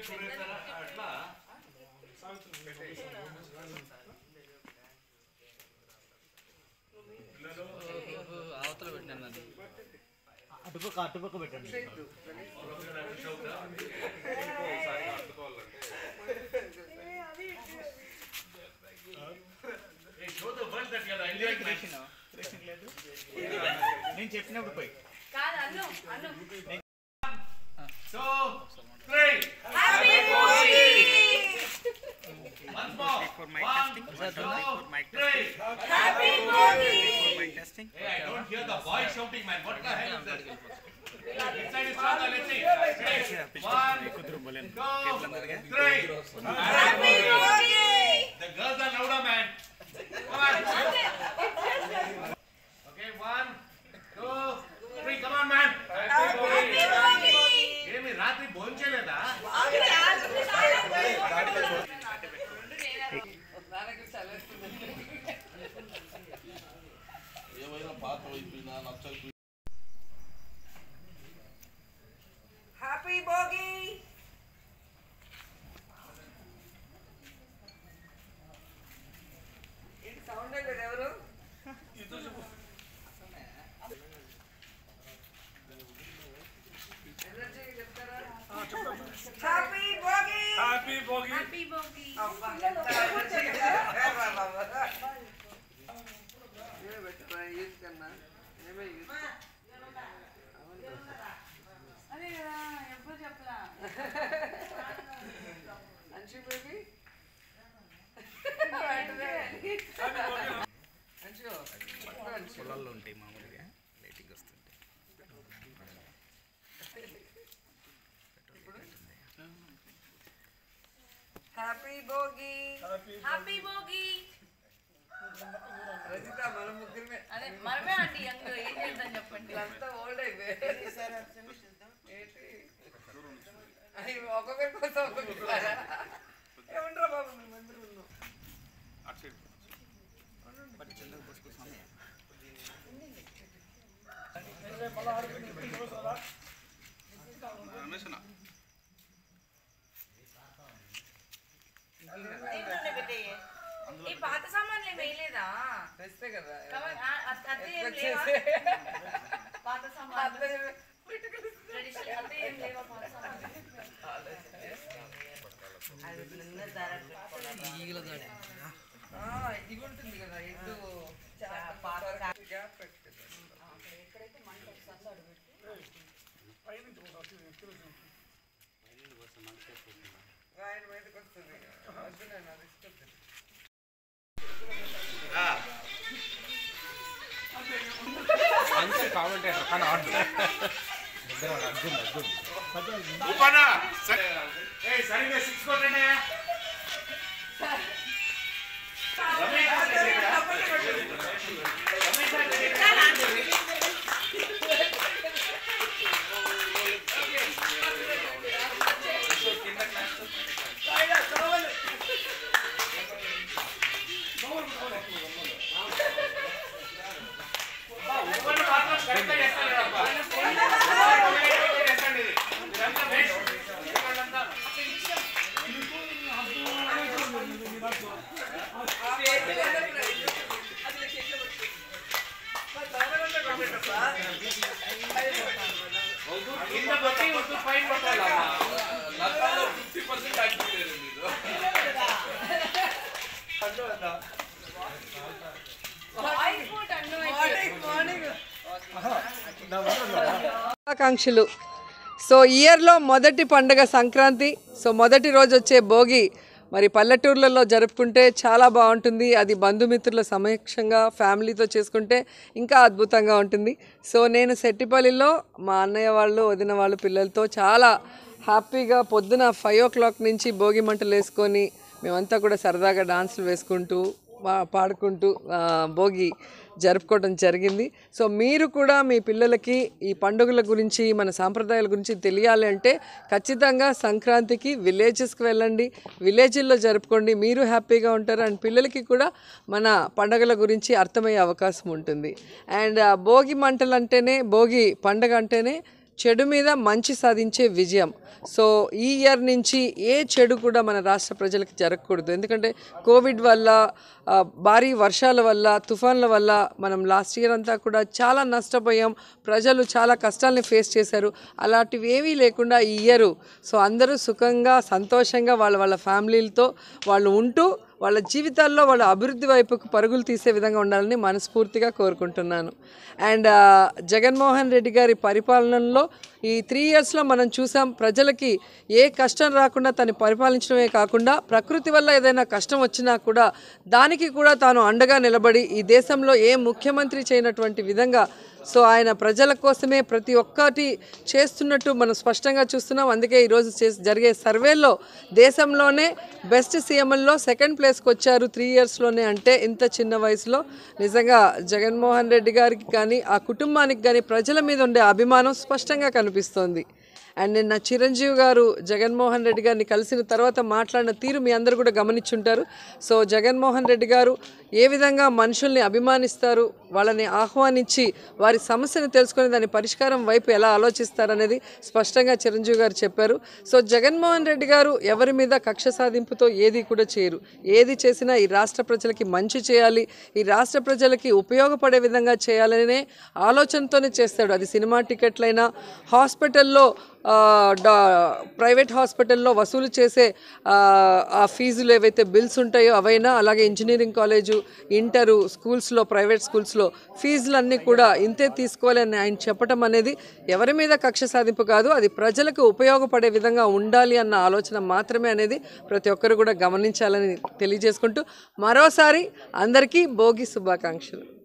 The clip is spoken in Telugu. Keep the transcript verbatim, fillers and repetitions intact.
అవతల పెట్టాను అది అటుపక్క అటుపక్క పెట్టండి. నేను చెప్పినప్పుడు పోయి for mic testing. One, two, for mic testing. Happy Bhogi! For mic testing. Hey, I don't hear the boy shouting, man. What the hell is that? Inside is stronger. Let's see. One, two, three. Happy Bhogi! The girls are louder, man. Come on. Okay, one, two, three. Come on, man. Happy Bhogi! Game is రాత్రి భోంచేలేదా? Happy Bhogi! ఏంటి సౌండ్ లేదు ఎవరు? Happy Bhogi! Happy Bhogi! Happy Bhogi! అబ్బా ఎంత ఎనర్జీ ఏ బెటర్ యూత్ కన్నా ఏమే యూత్ అదే కదా ఎప్పుడు చెప్పలా అంశు బేబీ అంశు పొలాల్లో ఉంటాయి మామూలుగా లైటింగ్ వస్తుంటే హ్యాపీ భోగి హ్యాపీ భోగి రజిత మన ముగ్గురమే అదే మనమే అండి యంగ్ ఏం చేద్దాం చెప్పండి అంతా ఓల్డ్ అయిపోయి అయ్యి ఒక్కొక్కరి కోసం ఒక్కొక్కరు ఏమంటారా బాబు మేము అందరూ ఉన్నాం ఈ పాత సామాన్లు ఏం వేయలేదా తెస్తే కదా అత్తే ఏం లేవా పాత సామాన్లు ట్రెడిషనల్ అత్తే ఏం లేవా పాత సామాన్లు ఈగల దాడి ఇది ఉంటుంది కదా ఎద్దు గ్యాప్ పెట్టుకుంటాం ఎక్కడైతే మంట వస్తుందో అడుగు ఆయన బయటకు వస్తుంది వద్దు నేను అది ఇష్టం మంచి కామెంటేటర్ కానీ ఆడు అర్జున్ అర్జున్ ఉపనా ఏ సరిగ్గా సిక్స్ కొట్టండి ఆకాంక్షలు. సో ఇయర్లో మొదటి పండుగ సంక్రాంతి. సో మొదటి రోజు వచ్చే భోగి మరి పల్లెటూర్లలో జరుపుకుంటే చాలా బాగుంటుంది. అది బంధుమిత్రుల సమక్షంగా ఫ్యామిలీతో చేసుకుంటే ఇంకా అద్భుతంగా ఉంటుంది. సో నేను సెట్టిపల్లిలో మా అన్నయ్య వాళ్ళు వదిన వాళ్ళు పిల్లలతో చాలా హ్యాపీగా పొద్దున ఫైవ్ ఓ క్లాక్ నుంచి భోగి మంటలు వేసుకొని మేమంతా కూడా సరదాగా డాన్సులు వేసుకుంటూ పాడుకుంటూ భోగి జరుపుకోవడం జరిగింది. సో మీరు కూడా మీ పిల్లలకి ఈ పండుగల గురించి మన సాంప్రదాయాల గురించి తెలియాలి అంటే ఖచ్చితంగా సంక్రాంతికి విలేజెస్కి వెళ్ళండి, విలేజ్ల్లో జరుపుకోండి. మీరు హ్యాపీగా ఉంటారు అండ్ పిల్లలకి కూడా మన పండుగల గురించి అర్థమయ్యే అవకాశం ఉంటుంది. అండ్ భోగి మంటలు అంటేనే భోగి పండుగ అంటేనే చెడు మీద మంచి సాధించే విజయం. సో ఈ ఇయర్ నుంచి ఏ చెడు కూడా మన రాష్ట్ర ప్రజలకు జరగకూడదు. ఎందుకంటే కోవిడ్ వల్ల, భారీ వర్షాల వల్ల, తుఫాన్ల వల్ల మనం లాస్ట్ ఇయర్ అంతా కూడా చాలా నష్టపోయాం. ప్రజలు చాలా కష్టాలని ఫేస్ చేశారు. అలాంటివి ఏమీ లేకుండా ఈ ఇయర్ సో అందరూ సుఖంగా, సంతోషంగా వాళ్ళ వాళ్ళ ఫ్యామిలీలతో వాళ్ళు ఉంటూ వాళ్ళ జీవితాల్లో వాళ్ళ అభివృద్ధి వైపుకు పరుగులు తీసే విధంగా ఉండాలని మనస్ఫూర్తిగా కోరుకుంటున్నాను. అండ్ జగన్మోహన్ రెడ్డి గారి పరిపాలనలో ఈ త్రీ ఇయర్స్లో మనం చూసాం, ప్రజలకి ఏ కష్టం రాకుండా తను పరిపాలించడమే కాకుండా ప్రకృతి వల్ల ఏదైనా కష్టం వచ్చినా కూడా దానికి కూడా తాను అండగా నిలబడి ఈ దేశంలో ఏ ముఖ్యమంత్రి చేయనటువంటి విధంగా సో ఆయన ప్రజల కోసమే ప్రతి ఒక్కటి చేస్తున్నట్టు మనం స్పష్టంగా చూస్తున్నాం. అందుకే ఈరోజు జరిగే సర్వేలో దేశంలోనే బెస్ట్ సీఎంల్లో సెకండ్ ప్లేస్కి వచ్చారు త్రీ ఇయర్స్లోనే. అంటే ఇంత చిన్న వయసులో నిజంగా జగన్మోహన్ రెడ్డి గారికి కానీ ఆ కుటుంబానికి కానీ ప్రజల మీద ఉండే అభిమానం స్పష్టంగా కనిపిస్తోంది. అండ్ నిన్న చిరంజీవి గారు జగన్మోహన్ రెడ్డి గారిని కలిసిన తర్వాత మాట్లాడిన తీరు మీ అందరూ కూడా గమనించుంటారు. సో జగన్మోహన్ రెడ్డి గారు ఏ విధంగా మనుషుల్ని అభిమానిస్తారు, వాళ్ళని ఆహ్వానించి వారి సమస్యను తెలుసుకొని దాని పరిష్కారం వైపు ఎలా ఆలోచిస్తారనేది స్పష్టంగా చిరంజీవి గారు చెప్పారు. సో జగన్మోహన్ రెడ్డి గారు ఎవరి మీద కక్ష సాధింపుతో ఏది కూడా చేయరు. ఏది చేసినా ఈ రాష్ట్ర ప్రజలకి మంచి చేయాలి, ఈ రాష్ట్ర ప్రజలకి ఉపయోగపడే విధంగా చేయాలనే ఆలోచనతోనే చేస్తాడు. అది సినిమా టికెట్లైనా, హాస్పిటల్లో ప్రైవేట్ హాస్పిటల్లో వసూలు చేసే ఆ ఫీజులు ఏవైతే బిల్స్ ఉంటాయో అవైనా, అలాగే ఇంజనీరింగ్ కాలేజు, ఇంటరు స్కూల్స్లో, ప్రైవేట్ స్కూల్స్లో ఫీజులన్నీ కూడా ఇంతే తీసుకోవాలి అని ఆయన చెప్పడం అనేది ఎవరి మీద కక్ష సాధింపు కాదు, అది ప్రజలకు ఉపయోగపడే విధంగా ఉండాలి అన్న ఆలోచన మాత్రమే అనేది ప్రతి ఒక్కరు కూడా గమనించాలని తెలియజేసుకుంటూ మరోసారి అందరికీ భోగి శుభాకాంక్షలు.